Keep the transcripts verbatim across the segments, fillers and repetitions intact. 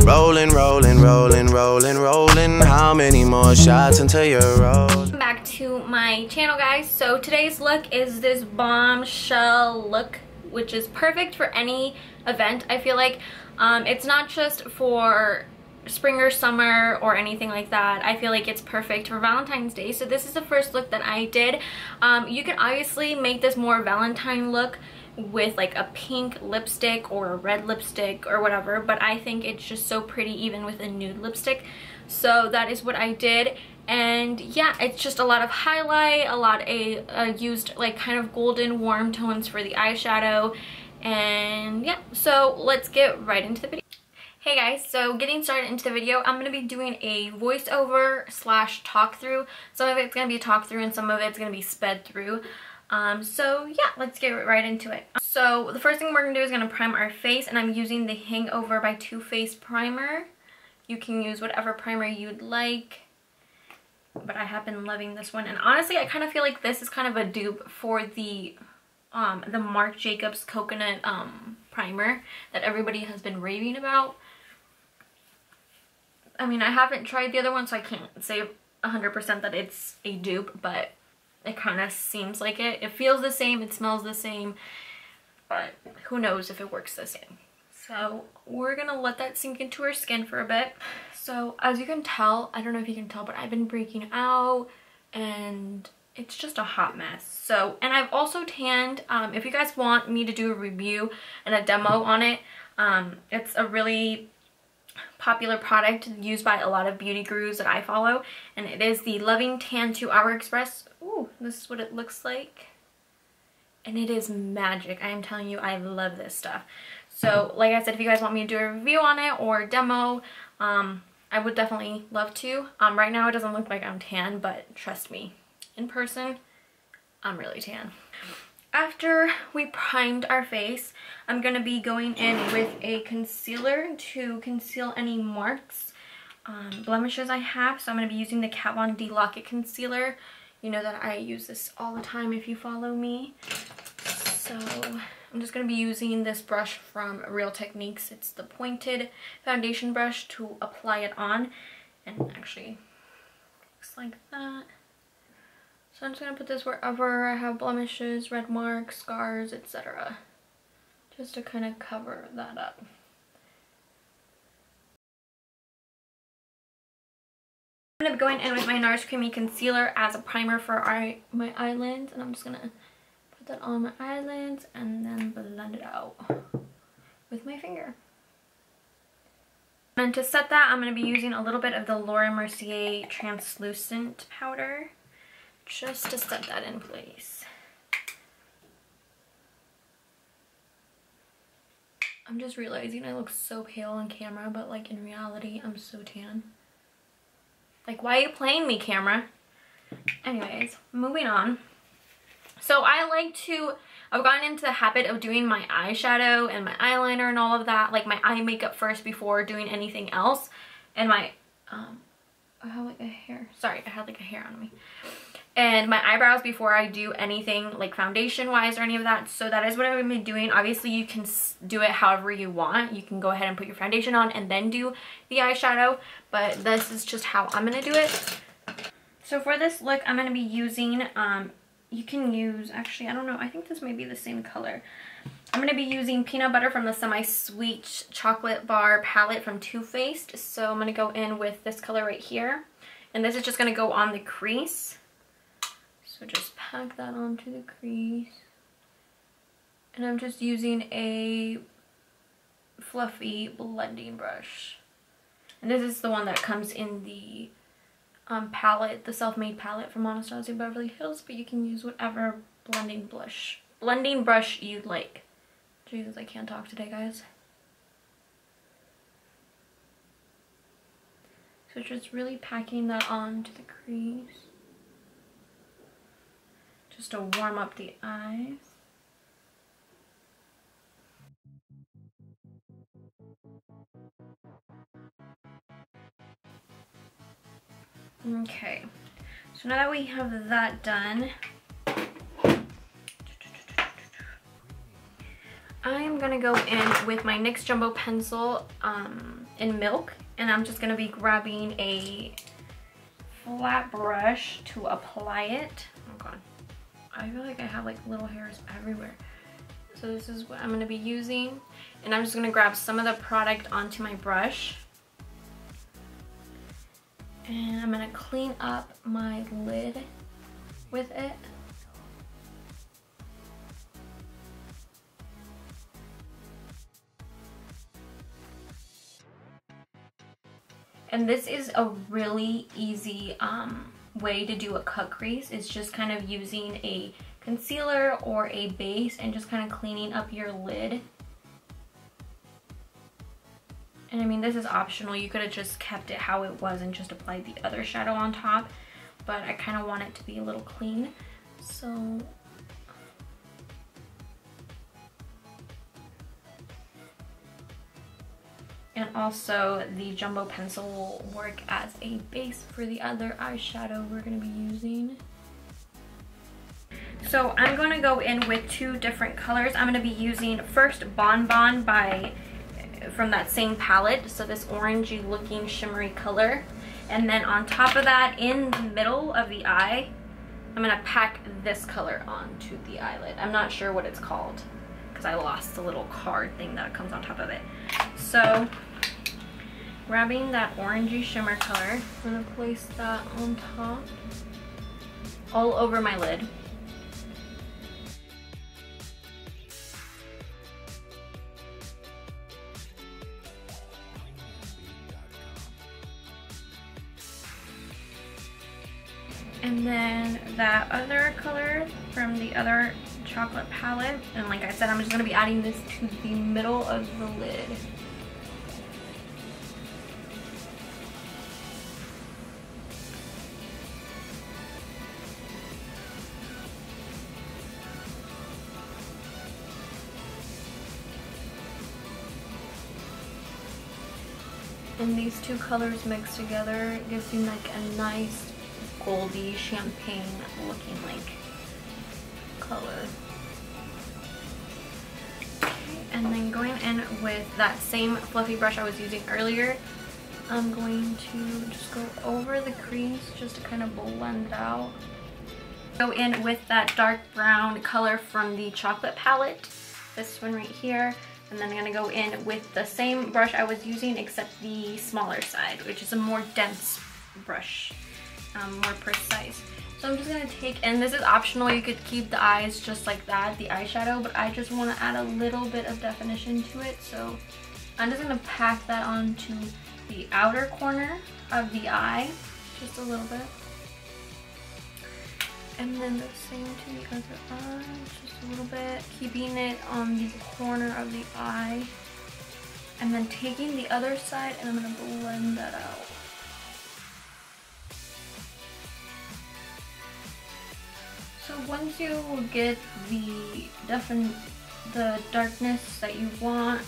Rolling, rolling, rolling, rolling, rolling. How many more shots until you're rolling? Welcome back to my channel, guys. So today's look is this bombshell look, which is perfect for any event. I feel like um, it's not just for spring or summer or anything like that. I feel like it's perfect for Valentine's Day. So this is the first look that I did. Um, you can obviously make this more Valentine look with like a pink lipstick or a red lipstick or whatever, but I think it's just so pretty even with a nude lipstick. So that is what I did. And yeah, it's just a lot of highlight, a lot of uh, used like kind of golden warm tones for the eyeshadow. And yeah, so let's get right into the video. Hey guys, so getting started into the video, I'm going to be doing a voiceover slash talk through. Some of it's going to be a talk through and some of it's going to be sped through. Um, so yeah, let's get right into it. So the first thing we're going to do is going to prime our face, and I'm using the Hangover by Too Faced primer. You can use whatever primer you'd like, but I have been loving this one. And honestly, I kind of feel like this is kind of a dupe for the um, the Marc Jacobs coconut um, primer that everybody has been raving about. I mean, I haven't tried the other one, so I can't say one hundred percent that it's a dupe, but it kind of seems like it. It feels the same, it smells the same, but who knows if it works the same. So we're gonna let that sink into our skin for a bit. So as you can tell, I don't know if you can tell, but I've been breaking out and it's just a hot mess. So, and I've also tanned. Um, if you guys want me to do a review and a demo on it, um, it's a really popular product used by a lot of beauty gurus that I follow, and it is the Loving Tan two hour Express. Ooh, this is what it looks like, and it is magic. I am telling you, I love this stuff. So like I said, if you guys want me to do a review on it or a demo, um, I would definitely love to. Um, right now it doesn't look like I'm tan, but trust me, in person, I'm really tan. After we primed our face, I'm going to be going in with a concealer to conceal any marks, um, blemishes I have. So I'm going to be using the Kat Von D Lock It Concealer. You know that I use this all the time if you follow me. So I'm just going to be using this brush from Real Techniques. It's the pointed foundation brush to apply it on. And actually, looks like that. So I'm just going to put this wherever I have blemishes, red marks, scars, et cetera. Just to kind of cover that up. I'm going to be going in with my NARS Creamy Concealer as a primer for our, my eyelids. And I'm just going to put that on my eyelids and then blend it out with my finger. And to set that, I'm going to be using a little bit of the Laura Mercier Translucent Powder, just to set that in place. I'm just realizing I look so pale on camera, but like in reality, I'm so tan. Like, why are you playing me, camera? Anyways, moving on. So I like to, I've gotten into the habit of doing my eyeshadow and my eyeliner and all of that, like my eye makeup first before doing anything else. And my, um, I have like a hair, sorry, I had like a hair on me. And my eyebrows before I do anything like foundation wise or any of that. So that is what I'm going to be doing. Obviously you can do it however you want. You can go ahead and put your foundation on and then do the eyeshadow, but this is just how I'm going to do it. So for this look, I'm going to be using, um, you can use, actually I don't know, I think this may be the same color. I'm going to be using Peanut Butter from the Semi-Sweet Chocolate Bar palette from Too Faced. So I'm going to go in with this color right here. And this is just going to go on the crease. So just pack that onto the crease. And I'm just using a fluffy blending brush. And this is the one that comes in the um, palette, the self-made palette from Anastasia Beverly Hills, but you can use whatever blending blush, blending brush you'd like. Jesus, I can't talk today, guys. So just really packing that onto the crease, just to warm up the eyes. Okay, so now that we have that done, I'm gonna go in with my NYX Jumbo Pencil um, in Milk, and I'm just gonna be grabbing a flat brush to apply it. Oh god, I feel like I have like little hairs everywhere. So this is what I'm gonna be using, and I'm just gonna grab some of the product onto my brush, and I'm gonna clean up my lid with it. And this is a really easy um, way to do a cut crease. It's just kind of using a concealer or a base and just kind of cleaning up your lid. And I mean, this is optional. You could have just kept it how it was and just applied the other shadow on top. But I kind of want it to be a little clean. So and also the Jumbo Pencil will work as a base for the other eyeshadow we're going to be using. So I'm going to go in with two different colors. I'm going to be using first Bon Bon by from that same palette, so this orangey looking shimmery color, and then on top of that, in the middle of the eye, I'm going to pack this color onto the eyelid. I'm not sure what it's called because I lost the little card thing that comes on top of it. So grabbing that orangey shimmer color, I'm going to place that on top all over my lid. And then that other color from the other chocolate palette, and like I said, I'm just going to be adding this to the middle of the lid. And these two colors mixed together gives you like a nice goldy champagne looking like color. Okay, and then going in with that same fluffy brush I was using earlier, I'm going to just go over the crease just to kind of blend it out. Go in with that dark brown color from the chocolate palette, this one right here, and then I'm going to go in with the same brush I was using except the smaller side, which is a more dense brush. Um, more precise. So I'm just going to take, and this is optional, you could keep the eyes just like that, the eyeshadow, but I just want to add a little bit of definition to it, so I'm just going to pack that onto the outer corner of the eye, just a little bit. And then the same to the other eye, just a little bit, keeping it on the corner of the eye, and then taking the other side and I'm going to blend that out. So once you get the defin the darkness that you want,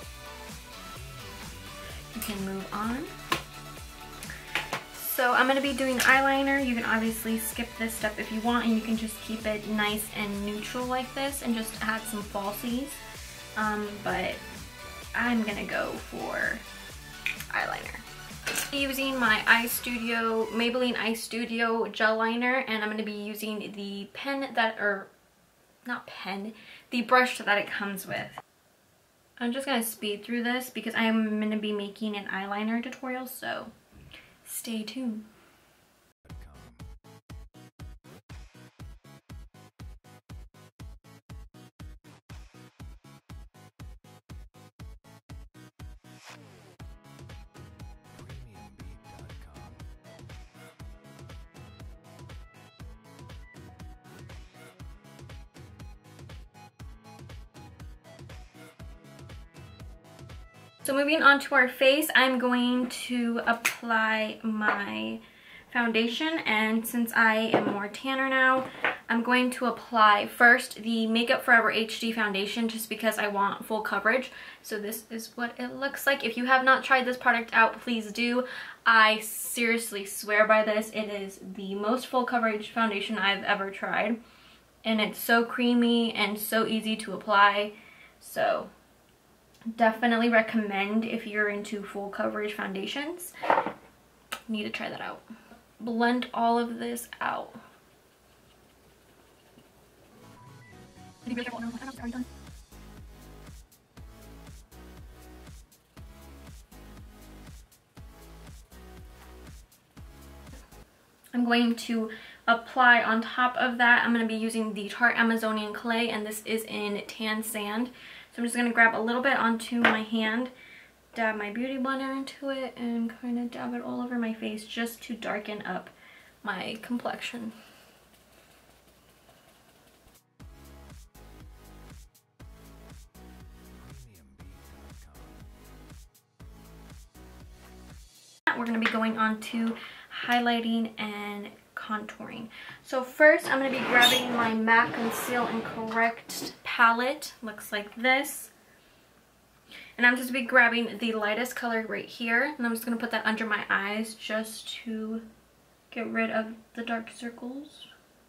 you can move on. So I'm going to be doing eyeliner. You can obviously skip this step if you want, and you can just keep it nice and neutral like this and just add some falsies. Um, but I'm going to go for eyeliner. Using my eyestudio, Maybelline Eyestudio gel liner, and I'm going to be using the pen that, or not pen, the brush that it comes with. I'm just going to speed through this because I'm going to be making an eyeliner tutorial, so stay tuned. So moving on to our face, I'm going to apply my foundation, and since I am more tanner now, I'm going to apply first the Makeup Forever H D foundation just because I want full coverage. So this is what it looks like. If you have not tried this product out, please do. I seriously swear by this. It is the most full coverage foundation I've ever tried, and it's so creamy and so easy to apply. So Definitely recommend if you're into full coverage foundations. You need to try that out. Blend all of this out. Be really careful. No, I'm already done. I'm going to apply on top of that. I'm going to be using the Tarte Amazonian Clay, and this is in Tan Sand. So I'm just going to grab a little bit onto my hand, dab my beauty blender into it, and kind of dab it all over my face just to darken up my complexion. We're going to be going on to highlighting and contouring. So first I'm going to be grabbing my MAC Conceal and Correct palette. Looks like this. And I'm just going to be grabbing the lightest color right here. And I'm just going to put that under my eyes just to get rid of the dark circles.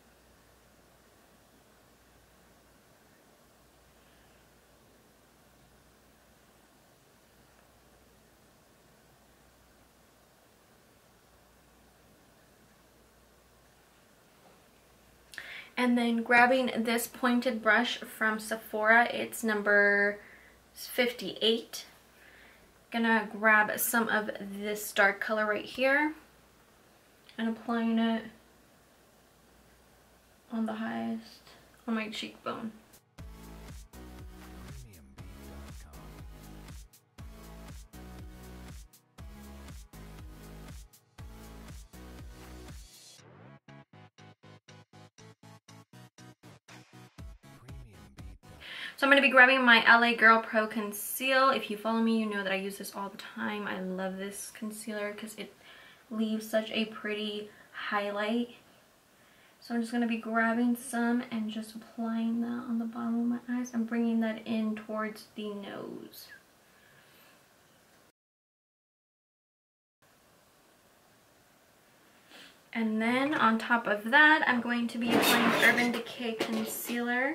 And then grabbing this pointed brush from Sephora, it's number fifty-eight. Gonna grab some of this dark color right here and applying it on the highest, on my cheekbone. So I'm going to be grabbing my L A Girl Pro Conceal. If you follow me, you know that I use this all the time. I love this concealer because it leaves such a pretty highlight. So I'm just going to be grabbing some and just applying that on the bottom of my eyes and bringing that in towards the nose. And then on top of that, I'm going to be applying Urban Decay Concealer.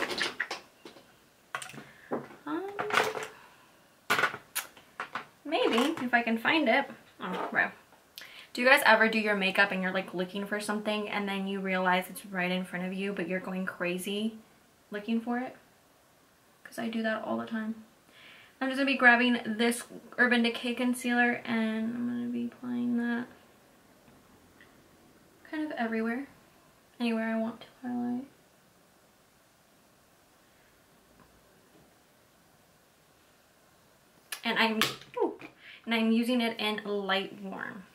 Maybe, if I can find it. Oh, bro. Do you guys ever do your makeup and you're like looking for something and then you realize it's right in front of you but you're going crazy looking for it? Because I do that all the time. I'm just going to be grabbing this Urban Decay Concealer and I'm going to be applying that kind of everywhere. Anywhere I want to highlight. And I'm, ooh, and I'm using it in light warm.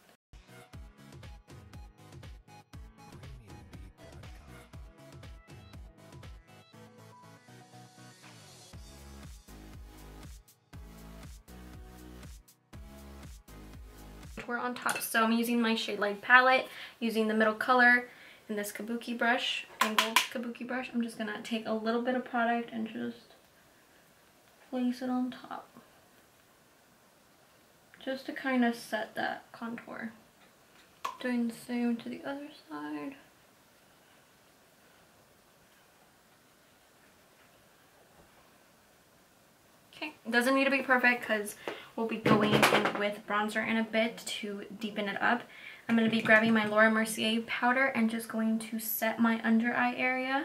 We're on top, so I'm using my Shade Light palette, using the middle color and this kabuki brush, angled kabuki brush. I'm just gonna take a little bit of product and just place it on top. Just to kind of set that contour. Doing the same to the other side. Okay, it doesn't need to be perfect because we'll be going in with bronzer in a bit to deepen it up. I'm going to be grabbing my Laura Mercier powder and just going to set my under eye area.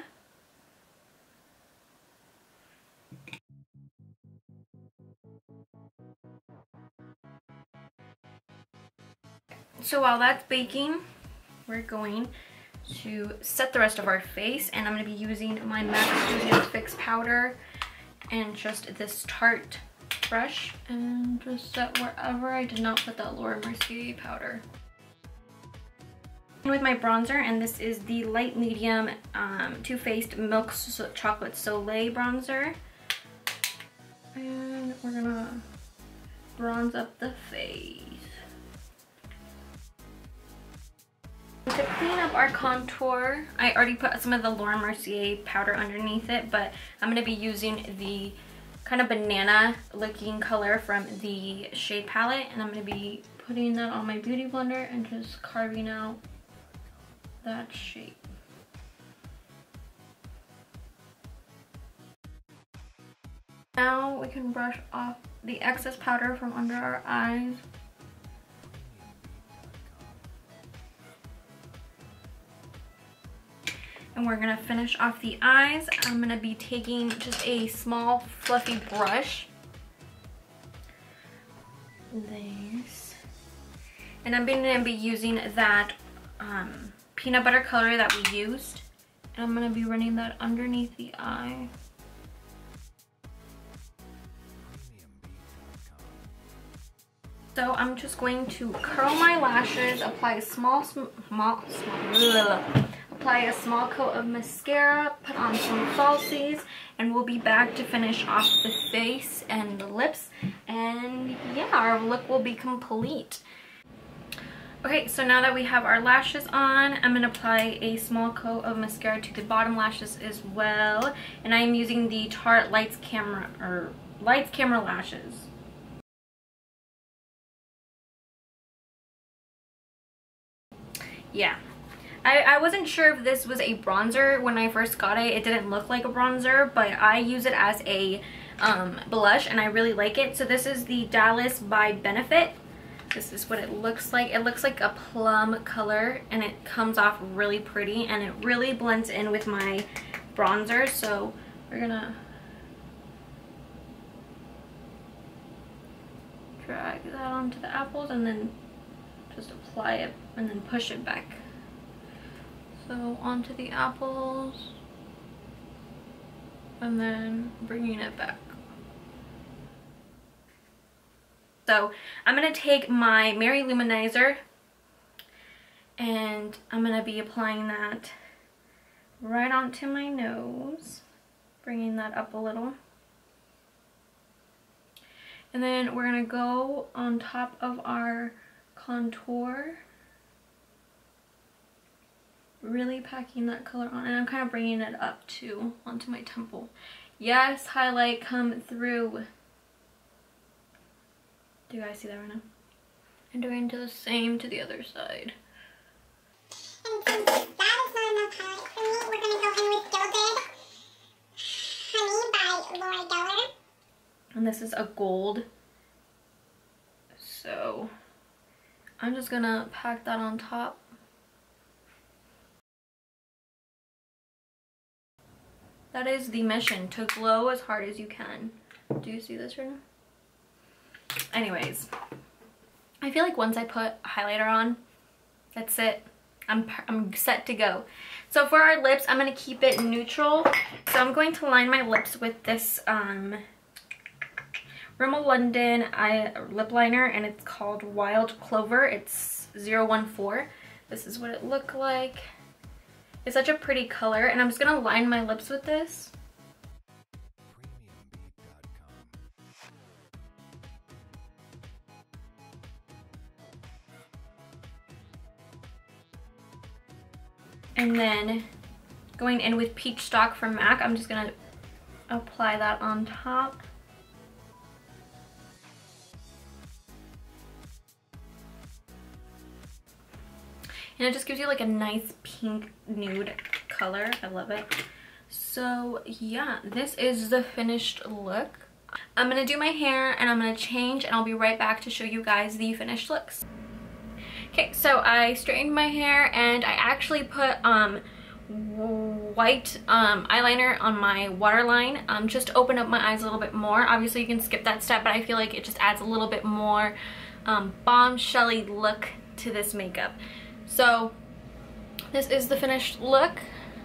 So while that's baking, we're going to set the rest of our face, and I'm going to be using my MAC Studio Fix powder and just this Tarte brush and just set wherever I did not put that Laura Mercier powder. With my bronzer, and this is the light medium um, Too Faced Milk so Chocolate Soleil bronzer, and we're gonna bronze up the face. To clean up our contour, I already put some of the Laura Mercier powder underneath it, but I'm going to be using the kind of banana looking color from the shade palette, and I'm going to be putting that on my beauty blender and just carving out that shape. Now we can brush off the excess powder from under our eyes. And we're gonna finish off the eyes. I'm gonna be taking just a small fluffy brush. This. And I'm gonna be using that um, peanut butter color that we used. And I'm gonna be running that underneath the eye. So I'm just going to curl my lashes, apply a small, small, small, small apply a small coat of mascara, put on some falsies, and we'll be back to finish off the face and the lips. And yeah, our look will be complete. Okay, so now that we have our lashes on, I'm going to apply a small coat of mascara to the bottom lashes as well. And I'm using the Tarte Lights Camera, or Lights Camera Lashes. Yeah, I, I wasn't sure if this was a bronzer when I first got it. It didn't look like a bronzer, but I use it as a um, blush and I really like it. So this is the Dallas by Benefit. This is what it looks like. It looks like a plum color and it comes off really pretty and it really blends in with my bronzer. So we're gonna drag that onto the apples and then just apply it and then push it back. So onto the apples and then bringing it back. So I'm going to take my Mary Luminizer and I'm going to be applying that right onto my nose, bringing that up a little. And then we're going to go on top of our contour, really packing that color on, and I'm kind of bringing it up too onto my temple. Yes, highlight, come through. Do you guys see that right now? And doing to the same to the other side. And since that is not enough highlight for me, we're gonna go in with Gilded Honey by Laura Geller. And this is a gold. So I'm just gonna pack that on top. That is the mission, to glow as hard as you can. Do you see this right now? Anyways, I feel like once I put highlighter on, that's it. I'm, I'm set to go. So for our lips, I'm going to keep it neutral. So I'm going to line my lips with this um, Rimmel London eye, lip liner, and it's called Wild Clover. It's zero one four. This is what it looked like. It's such a pretty color, and I'm just going to line my lips with this. And then going in with Peach Stock from MAC, I'm just going to apply that on top. And it just gives you like a nice pink nude color. I love it. So yeah, this is the finished look. I'm going to do my hair and I'm going to change and I'll be right back to show you guys the finished looks. Okay, so I straightened my hair and I actually put um, white um, eyeliner on my waterline um, just to open up my eyes a little bit more. Obviously you can skip that step, but I feel like it just adds a little bit more um, bombshell-y look to this makeup. So this is the finished look.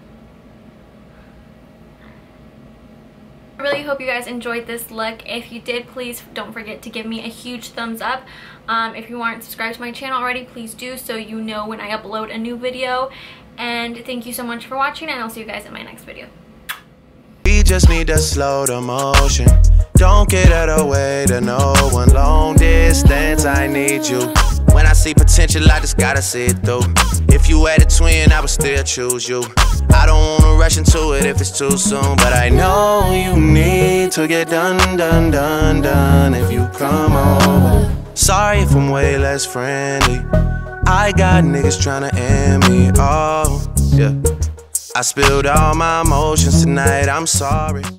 I really hope you guys enjoyed this look. If you did, please don't forget to give me a huge thumbs up. Um, if you aren't subscribed to my channel already, please do so you know when I upload a new video. And thank you so much for watching, and I'll see you guys in my next video. We just need to slow the motion. Don't get out of the way to no one. Long distance, I need you. When I see potential, I just gotta see it through. If you had a twin, I would still choose you. I don't wanna rush into it if it's too soon, but I know you need to get done, done, done, done if you come over. Sorry if I'm way less friendly. I got niggas tryna end me, oh, yeah. I spilled all my emotions tonight, I'm sorry.